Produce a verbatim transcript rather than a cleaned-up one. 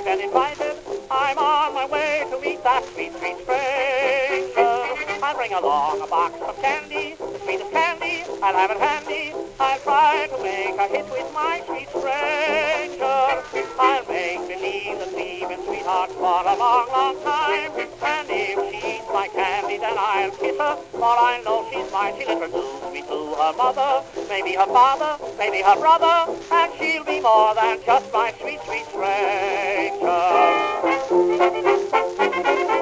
I've been invited. I'm on my way to meet that sweet, sweet stranger. I'll bring along a box of candy, the sweetest candy, I'll have it handy. I'll try to make a hit with my sweet stranger. I'll make believe that we've been sweethearts for a long, long time. And if she's my candy, then I'll kiss her, for I know she's mine. She'll introduce me to her mother, maybe her father, maybe her brother, and she'll be more than just my sweet, sweet stranger.